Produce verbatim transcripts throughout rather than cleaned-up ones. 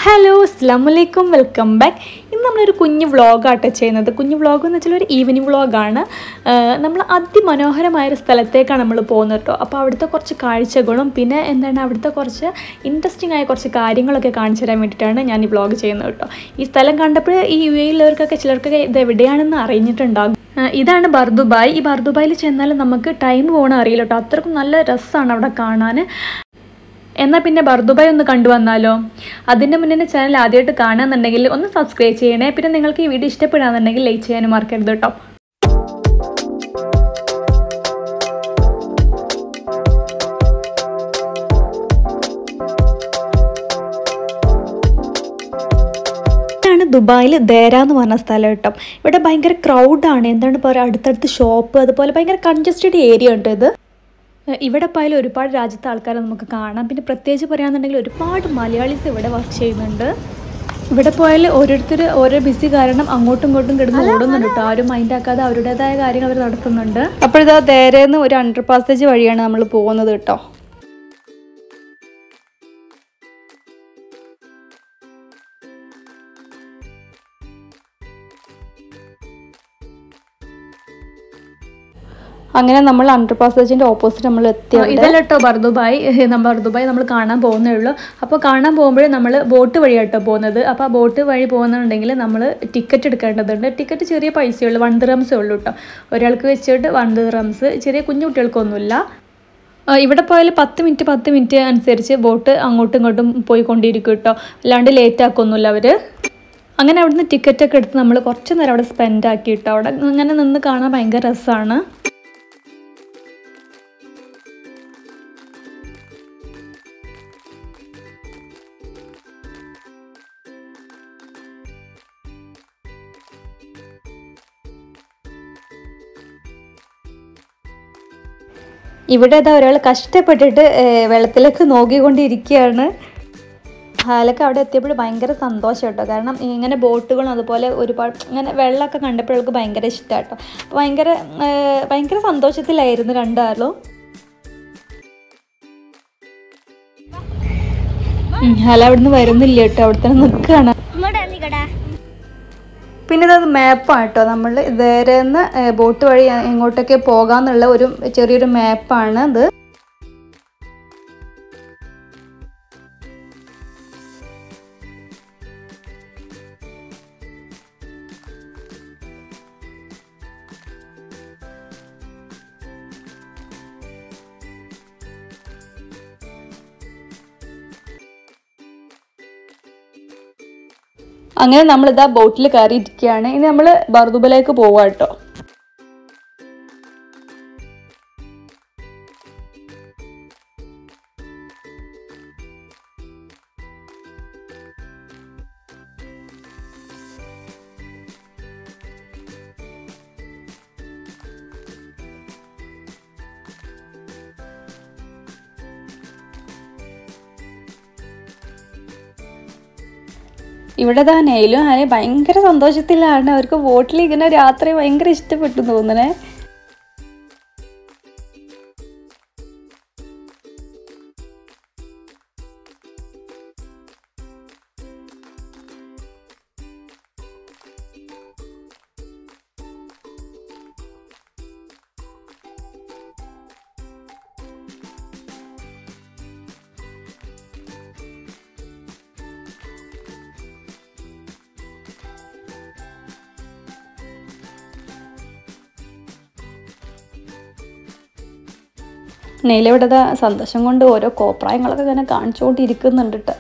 Hello അസ്സലാമു അലൈക്കും welcome back. ഇന്ന് നമ്മളൊരു കുഞ്ഞു വ്ളോഗാട്ടോ ചെയ്യുന്നത്. കുഞ്ഞു വ്ളോഗ് എന്ന് വെച്ചാൽ ഒരു ഈവനിങ് വ്ളോഗാണ്. നമ്മൾ അതിമനോഹരമായൊരു സ്ഥലത്തേക്കാണ് നമ്മൾ പോകുന്നത് കേട്ടോ. അപ്പോൾ അവിടുത്തെ കുറച്ച് കാഴ്ചകളും പിന്നെ എന്താണ് അവിടുത്തെ കുറച്ച് ഇൻട്രസ്റ്റിംഗ് ആയ കുറച്ച് കാര്യങ്ങളൊക്കെ കാണിച്ചു തരാൻ വേണ്ടിയിട്ടാണ് ഞാൻ ഈ വ്ളോഗ് ചെയ്യുന്നത് കേട്ടോ. ഈ സ്ഥലം കണ്ടപ്പോൾ ഈ യു എയിലുള്ളവർക്കൊക്കെ ചിലർക്കൊക്കെ ഇത് എവിടെയാണെന്ന് അറിഞ്ഞിട്ടുണ്ടാകും. ഇതാണ് ബർദുബായ്. ഈ ബർദുബായിൽ ചെന്നാൽ നമുക്ക് ടൈം പോകണം അറിയില്ല കേട്ടോ. അത്രക്കും നല്ല രസമാണ് അവിടെ കാണാൻ. എന്നാൽ പിന്നെ ബർദുബായ് ഒന്ന് കണ്ടുവന്നാലോ? അതിൻ്റെ മുന്നേ ചാനൽ ആദ്യമായിട്ട് കാണുകയെന്നുണ്ടെങ്കിൽ ഒന്ന് സബ്സ്ക്രൈബ് ചെയ്യണേ. പിന്നെ നിങ്ങൾക്ക് ഈ വീഡിയോ ഇഷ്ടപ്പെടാന്നുണ്ടെങ്കിൽ ലൈക്ക് ചെയ്യാനും മറക്കരുത് കേട്ടോ. ഇതാണ് ദുബായിൽ ദേര എന്ന് പറഞ്ഞ സ്ഥലം കേട്ടോ. ഇവിടെ ഭയങ്കര ക്രൗഡാണ്. എന്താണ് പറയുക, അടുത്തടുത്ത് ഷോപ്പ്, അതുപോലെ ഭയങ്കര കൺജസ്റ്റഡ് ഏരിയ ഉണ്ട് ഇത്. ഇവിടെ പോയാലും ഒരുപാട് രാജ്യത്തെ ആൾക്കാരെ നമുക്ക് കാണാം. പിന്നെ പ്രത്യേകിച്ച് പറയുകയാണെന്നുണ്ടെങ്കിൽ ഒരുപാട് മലയാളീസ് ഇവിടെ വർക്ക് ചെയ്യുന്നുണ്ട്. ഇവിടെ പോയാൽ ഓരോരുത്തർ ഓരോ ബിസി കാരണം അങ്ങോട്ടും ഇങ്ങോട്ടും കിടന്ന് ഓടുന്നുണ്ട് കേട്ടോ. ആരും മൈൻഡ് ആക്കാതെ അവരുടേതായ കാര്യങ്ങൾ അവർ നടത്തുന്നുണ്ട്. അപ്പോഴിതാ ദേരേന്ന് ഒരു അണ്ടർ പാസേജ് വഴിയാണ് നമ്മൾ പോകുന്നത് കേട്ടോ. അങ്ങനെ നമ്മൾ അണ്ടർ പാസേജിൻ്റെ ഓപ്പോസിറ്റ് നമ്മൾ എത്തി. ഇതല്ല കേട്ടോ ബർദുബായ്. നമ്മൾ ബർദുബായ് നമ്മൾ കാണാൻ പോകുന്നേ ഉള്ളൂ. അപ്പോൾ കാണാൻ പോകുമ്പോഴേ നമ്മൾ ബോട്ട് വഴിയാട്ടോ പോകുന്നത്. അപ്പോൾ ആ ബോട്ട് വഴി പോകുന്നുണ്ടെങ്കിൽ നമ്മൾ ടിക്കറ്റ് എടുക്കേണ്ടതുണ്ട്. ടിക്കറ്റ് ചെറിയ പൈസയുള്ളൂ, വൺ ദിർഹംസേ ഉള്ളൂ കേട്ടോ. ഒരാൾക്ക് വെച്ചിട്ട് വൺ ദിർഹംസ്. ചെറിയ കുഞ്ഞു കുട്ടികൾക്കൊന്നുമില്ല. ഇവിടെ പോയാൽ പത്ത് മിനിറ്റ് പത്ത് മിനിറ്റ് അനുസരിച്ച് ബോട്ട് അങ്ങോട്ടും ഇങ്ങോട്ടും പോയിക്കൊണ്ടിരിക്കും കേട്ടോ. അല്ലാണ്ട് ലേറ്റ് ആക്കൊന്നുമില്ല അവർ. അങ്ങനെ അവിടുന്ന് ടിക്കറ്റൊക്കെ എടുത്ത് നമ്മൾ കുറച്ച് നേരം അവിടെ സ്പെൻഡ് ആക്കി കേട്ടോ. അവിടെ അങ്ങനെ നിന്ന് കാണാൻ ഭയങ്കര രസമാണ്. ഇവിടെ അതാ ഒരാൾ കഷ്ടപ്പെട്ടിട്ട് വെള്ളത്തിലേക്ക് നോക്കിക്കൊണ്ടിരിക്കുകയാണ്. ഹാലൊക്കെ അവിടെ എത്തിയപ്പോൾ ഭയങ്കര സന്തോഷം കേട്ടോ. കാരണം ഇങ്ങനെ ബോട്ടുകളും അതുപോലെ ഒരുപാട് ഇങ്ങനെ വെള്ളമൊക്കെ കണ്ടപ്പോഴവൾക്ക് ഭയങ്കര ഇഷ്ടമാണ് കേട്ടോ. അപ്പോൾ ഭയങ്കര ഭയങ്കര സന്തോഷത്തിലായിരുന്നു രണ്ടാളും. ഹാല അവിടുന്ന് വരുന്നില്ല കേട്ടോ, അവിടെ തന്നെ നിൽക്കുകയാണ്. പിന്നെ ഇതത് മാപ്പാണ് കേട്ടോ. നമ്മൾ ഇതേന്ന് ബോട്ട് വഴി എങ്ങോട്ടൊക്കെ പോകാമെന്നുള്ള ഒരു ചെറിയൊരു മാപ്പാണ് ഇത്. അങ്ങനെ നമ്മളിതാ ബോട്ടിൽ കയറിയിരിക്കുകയാണ്. ഇനി നമ്മൾ ബർദുബയിലേക്ക് പോവാം കേട്ടോ. ഇവിടെ താ നെയിലും ആനെ ഭയങ്കര സന്തോഷത്തിലാണ്. അവർക്ക് ബോട്ടിൽ ഇങ്ങനെ രാത്രി ഭയങ്കര ഇഷ്ടപ്പെട്ടു തോന്നണേ. നെയിലിവിടെ സന്തോഷം കൊണ്ട് ഓരോ കോപ്രായങ്ങളൊക്കെ ഇങ്ങനെ കാണിച്ചുകൊണ്ടിരിക്കുന്നുണ്ട് കേട്ടോ.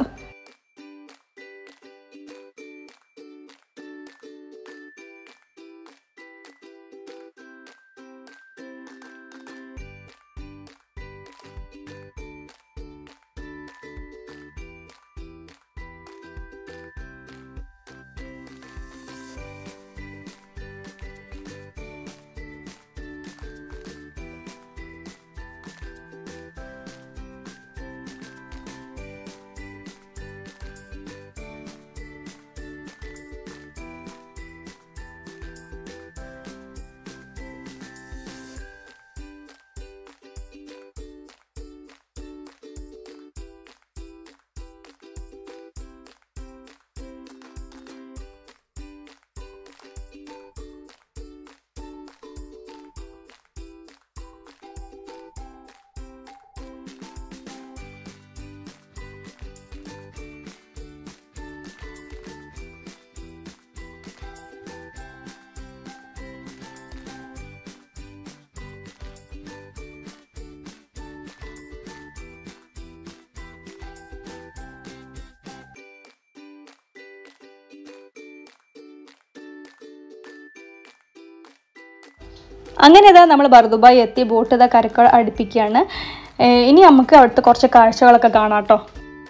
അങ്ങനെ ഇതാ നമ്മൾ ബർദുബായ് എത്തി. ബോട്ട് ഇതാ കരക്ക് അടുപ്പിക്കുകയാണ്. ഇനി നമുക്ക് അവിടുത്തെ കുറച്ച് കാഴ്ചകളൊക്കെ കാണാം കേട്ടോ.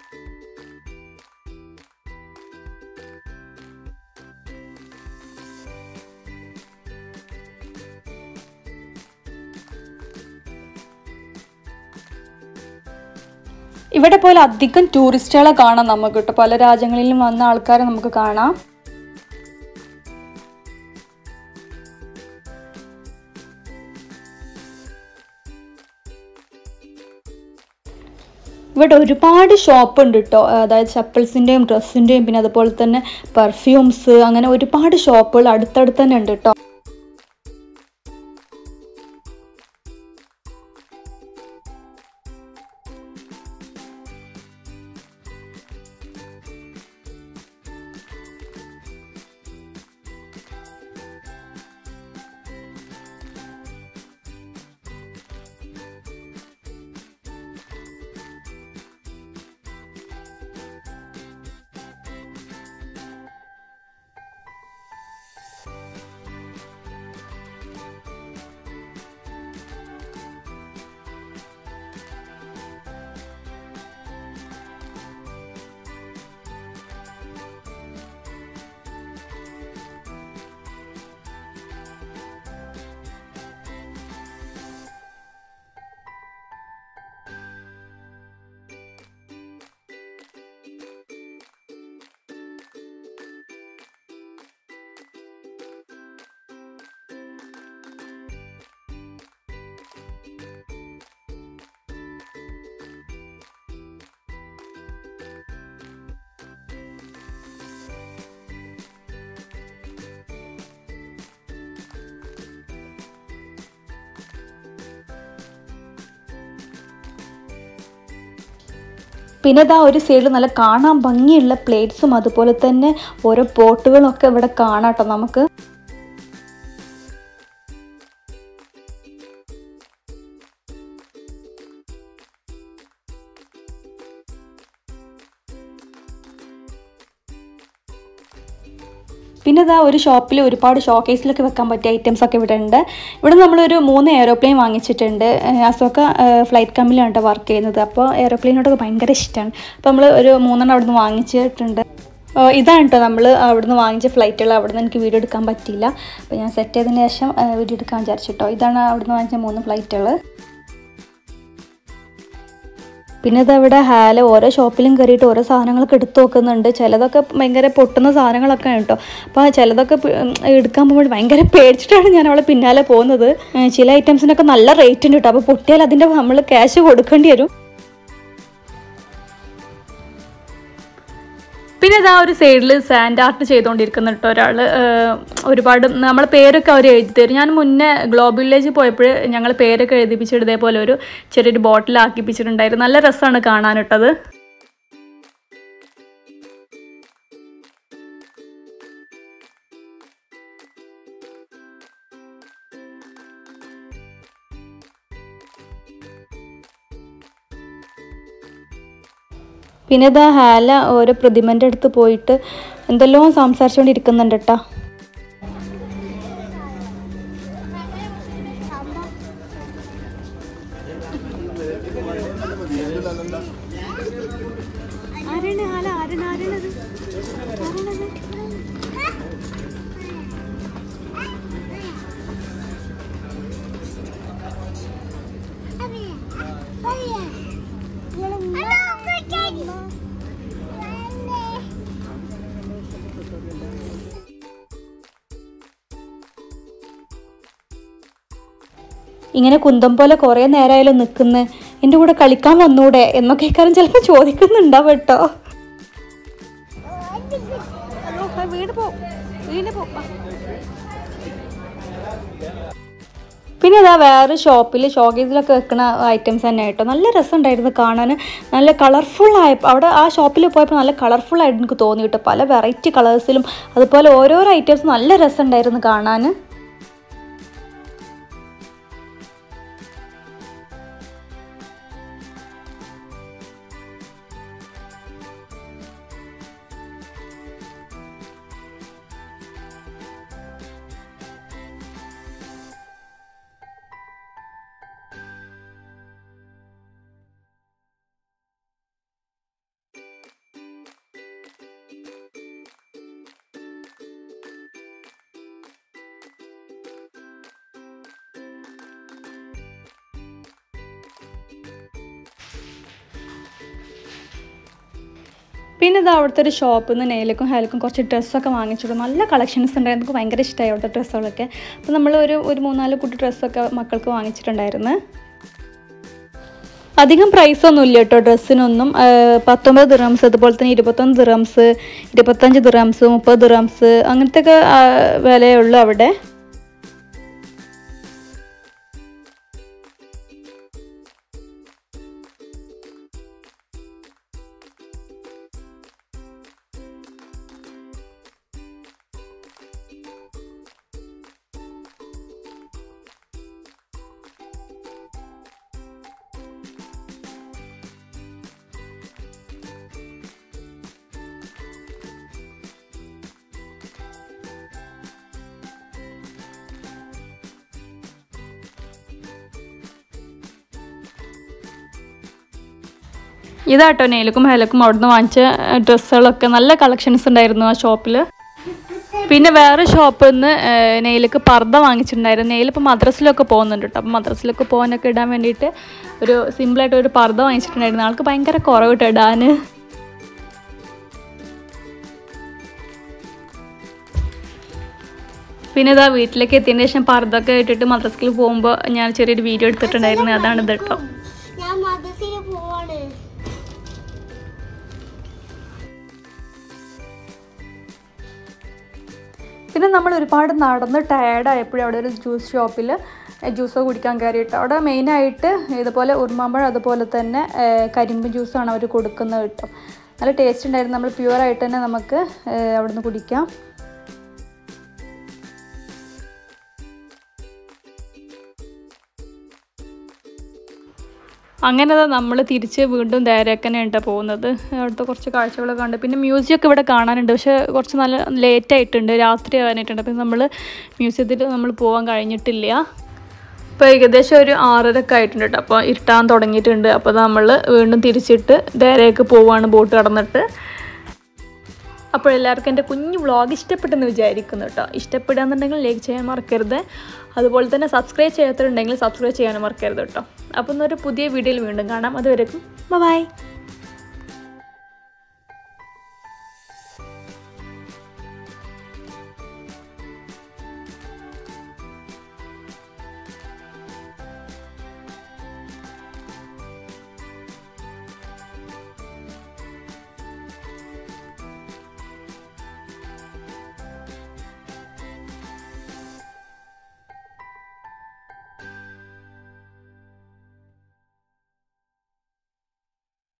ഇവിടെ പോലെ അധികം ടൂറിസ്റ്റുകളെ കാണാം നമുക്ക് കേട്ടോ. പല രാജ്യങ്ങളിലും വന്ന ആൾക്കാരെ നമുക്ക് കാണാം. ഇവിടെ ഒരുപാട് ഷോപ്പ് ഉണ്ട് കേട്ടോ. അതായത് ചപ്പൽസിൻ്റെയും ഡ്രസ്സിൻ്റെയും പിന്നെ അതുപോലെ തന്നെ പെർഫ്യൂംസ്, അങ്ങനെ ഒരുപാട് ഷോപ്പുകൾ അടുത്തടുത്ത് തന്നെ ഉണ്ട് കേട്ടോ. പിന്നെ ഇതാ ഒരു സൈഡിൽ നല്ല കാണാൻ ഭംഗിയുള്ള പ്ലേറ്റ്സും അതുപോലെ തന്നെ ഓരോ പോട്ടുകളൊക്കെ ഇവിടെ കാണാം കേട്ടോ നമുക്ക്. പിന്നെ ഇതാ ഒരു ഷോപ്പിൽ ഒരുപാട് ഷോക്കേസിലൊക്കെ വെക്കാൻ പറ്റിയ ഐറ്റംസ് ഒക്കെ ഇവിടെ ഉണ്ട്. ഇവിടെ നമ്മളൊരു മൂന്ന് എയ്റോപ്ലെയിൻ വാങ്ങിച്ചിട്ടുണ്ട്. അസോക്ക ഫ്ലൈറ്റ് കമ്പനിയിലാണ് കേട്ടോ വർക്ക് ചെയ്യുന്നത്. അപ്പോൾ എയ്റോപ്ലെയിനോടൊക്കെ ഭയങ്കര ഇഷ്ടമാണ്. അപ്പോൾ നമ്മൾ ഒരു മൂന്നെണ്ണം അവിടെ നിന്ന് വാങ്ങിച്ചിട്ടുണ്ട്. ഇതാണ് കേട്ടോ നമ്മൾ അവിടെ നിന്ന് വാങ്ങിച്ച ഫ്ലൈറ്റുകൾ. അവിടെ നിന്ന് എനിക്ക് വീഡിയോ എടുക്കാൻ പറ്റിയില്ല. അപ്പോൾ ഞാൻ സെറ്റ് ചെയ്തതിന് ശേഷം വീഡിയോ എടുക്കാൻ വിചാരിച്ചിട്ടോ. ഇതാണ് അവിടെ നിന്ന് വാങ്ങിച്ച മൂന്ന് ഫ്ലൈറ്റുകൾ. പിന്നെ ഇതവിടെ ഹാല ഓരോ ഷോപ്പിലും കയറിയിട്ട് ഓരോ സാധനങ്ങളൊക്കെ എടുത്തു നോക്കുന്നുണ്ട്. ചിലതൊക്കെ ഭയങ്കര പൊട്ടുന്ന സാധനങ്ങളൊക്കെ ആണ് കേട്ടോ. അപ്പോൾ ചിലതൊക്കെ എടുക്കാൻ പോകുമ്പോൾ ഭയങ്കര പേടിച്ചിട്ടാണ് ഞാൻ അവളെ പിന്നാലെ പോകുന്നത്. ചില ഐറ്റംസിനൊക്കെ നല്ല റേറ്റ് ഉണ്ട് കേട്ടോ. അപ്പോൾ പൊട്ടിയാൽ അതിൻ്റെ നമ്മൾ ക്യാഷ് കൊടുക്കേണ്ടി വരും. പിന്നെ ഇതാ ഒരു സൈഡിൽ സാൻഡ് ആർട്ട് ചെയ്തുകൊണ്ടിരിക്കുന്ന കേട്ടോ ഒരാൾ. ഒരുപാട് നമ്മളെ പേരൊക്കെ അവർ എഴുതി തരും. ഞാൻ മുന്നേ ഗ്ലോബൽ വില്ലേജിൽ പോയപ്പോൾ ഞങ്ങൾ പേരൊക്കെ എഴുതിപ്പിച്ചിട്ട് ഇതേപോലെ ഒരു ചെറിയൊരു ബോട്ടിലാക്കിപ്പിച്ചിട്ടുണ്ടായിരുന്നു. നല്ല രസമാണ് കാണാനിട്ടത്. പിന്നെ ഇതാ ഹാല ഓരോ പ്രതിമൻ്റെ അടുത്ത് പോയിട്ട് എന്തെല്ലാം സംസാരിച്ചുകൊണ്ടിരിക്കുന്നുണ്ട് കേട്ടോ. ഇങ്ങനെ കുന്തം പോലെ കുറേ നേരമായാലും നിൽക്കുന്നത്, എൻ്റെ കൂടെ കളിക്കാൻ വന്നൂടെ എന്നൊക്കെ കാര്യം ചിലപ്പോൾ ചോദിക്കുന്നുണ്ടാവും കേട്ടോ. പിന്നെ അതാ വേറെ ഷോപ്പിൽ ഷോക്കേസിലൊക്കെ വെക്കുന്ന ഐറ്റംസ് തന്നെ കേട്ടോ. നല്ല രസമുണ്ടായിരുന്നു കാണാൻ. നല്ല കളർഫുള്ളായ അവിടെ ആ ഷോപ്പിൽ പോയപ്പോൾ നല്ല കളർഫുള്ളായിട്ട് എനിക്ക് തോന്നി കേട്ടോ. പല വെറൈറ്റി കളേഴ്സിലും അതുപോലെ ഓരോരോ ഐറ്റംസ് നല്ല രസമുണ്ടായിരുന്നു കാണാൻ. പിന്നെ ഇത് അവിടുത്തെ ഒരു ഷോപ്പിൽ നിന്ന് നെയിലേക്കും ഹെയർക്കും കുറച്ച് ഡ്രസ്സൊക്കെ വാങ്ങിച്ചിട്ടു. നല്ല കളക്ഷൻസ് ഉണ്ടായിരുന്നു. എനിക്ക് ഭയങ്കര ഇഷ്ടമായി അവിടുത്തെ ഡ്രസ്സുകളൊക്കെ. അപ്പോൾ നമ്മൾ ഒരു ഒരു മൂന്നാല് കുട്ടി ഡ്രസ്സൊക്കെ മക്കൾക്ക് വാങ്ങിച്ചിട്ടുണ്ടായിരുന്നു. അധികം പ്രൈസൊന്നും ഇല്ല കേട്ടോ ഡ്രസ്സിനൊന്നും. പത്തൊമ്പത് ദിർഹംസ്, അതുപോലെ തന്നെ ഇരുപത്തൊന്ന് ദിർഹംസ്, ഇരുപത്തഞ്ച് ദിർഹംസ്, മുപ്പത് ദിർഹംസ് അങ്ങനത്തെയൊക്കെ വിലയുള്ളൂ അവിടെ. ഇതാട്ടോ നെയിലക്കും ഹെയർക്കും അവിടുന്ന് വാങ്ങിച്ച ഡ്രസ്സുകളൊക്കെ. നല്ല കളക്ഷൻസ് ഉണ്ടായിരുന്നു ആ ഷോപ്പിൽ. പിന്നെ വേറെ ഷോപ്പിൽ നിന്ന് നെയിലേക്ക് പർദ്ദ വാങ്ങിച്ചിട്ടുണ്ടായിരുന്നു. നെയിൽ ഇപ്പോൾ മദ്രസിലൊക്കെ പോകുന്നുണ്ട് കേട്ടോ. അപ്പോൾ മദ്രസിലൊക്കെ പോകാനൊക്കെ ഇടാൻ വേണ്ടിയിട്ട് ഒരു സിമ്പിളായിട്ട് ഒരു പർദ്ദ വാങ്ങിച്ചിട്ടുണ്ടായിരുന്നു. ആൾക്ക് ഭയങ്കര കുറവ് കേട്ടോ ഇടാൻ. പിന്നെ ഇതാ വീട്ടിലേക്ക് എത്തിയതിന് ശേഷം പർദ്ദൊക്കെ ഇട്ടിട്ട് മദ്രസിൽ പോകുമ്പോൾ ഞാൻ ചെറിയൊരു വീഡിയോ എടുത്തിട്ടുണ്ടായിരുന്നു. അതാണ് ഇത് കേട്ടോ. പിന്നെ നമ്മൾ ഒരുപാട് നടന്ന് ടയേർഡായപ്പോഴും അവിടെ ഒരു ജ്യൂസ് ഷോപ്പിൽ ജ്യൂസ് കുടിക്കാൻ കയറിയിട്ട് അവിടെ മെയിനായിട്ട് ഇതുപോലെ ഉറുമാമ്പഴം അതുപോലെ തന്നെ കരിമ്പ് ജ്യൂസാണ് അവർ കൊടുക്കുന്നത് കേട്ടോ. നല്ല ടേസ്റ്റ് ഉണ്ടായിരുന്നു. നമ്മൾ പ്യുവറായിട്ട് തന്നെ നമുക്ക് അവിടെ നിന്ന് കുടിക്കാം. അങ്ങനെ നമ്മൾ തിരിച്ച് വീണ്ടും ദേരക്കനെയാണ് പോകുന്നത്. അവിടുത്തെ കുറച്ച് കാഴ്ചകളൊക്കെ കണ്ട് പിന്നെ മ്യൂസിയമൊക്കെ ഇവിടെ കാണാനുണ്ട്. പക്ഷേ കുറച്ച് നല്ല ലേറ്റായിട്ടുണ്ട്, രാത്രി ആവാനായിട്ടുണ്ട്. അപ്പം നമ്മൾ മ്യൂസിയത്തിൽ നമ്മൾ പോകാൻ കഴിഞ്ഞിട്ടില്ല. ഇപ്പോൾ ഏകദേശം ഒരു ആറരയൊക്കെ ആയിട്ടുണ്ട് കേട്ടോ. അപ്പോൾ ഇരുട്ടാൻ തുടങ്ങിയിട്ടുണ്ട്. അപ്പോൾ നമ്മൾ വീണ്ടും തിരിച്ചിട്ട് ദേരയ്ക്ക് പോവുകയാണ് ബോട്ട് കടന്നിട്ട്. അപ്പോൾ എല്ലാവർക്കും എൻ്റെ കുഞ്ഞു വ്ളോഗ് ഇഷ്ടപ്പെട്ടെന്ന് വിചാരിക്കുന്നു കേട്ടോ. ഇഷ്ടപ്പെടുകയെന്നുണ്ടെങ്കിൽ ലൈക്ക് ചെയ്യാൻ മറക്കരുത്. അതുപോലെ തന്നെ സബ്സ്ക്രൈബ് ചെയ്യാത്തവരുണ്ടെങ്കിൽ സബ്സ്ക്രൈബ് ചെയ്യാനും മറക്കരുത് കേട്ടോ. അപ്പോൾ ഒരു പുതിയ വീഡിയോയിൽ വീണ്ടും കാണാം. അതുവരെക്കും ബൈ.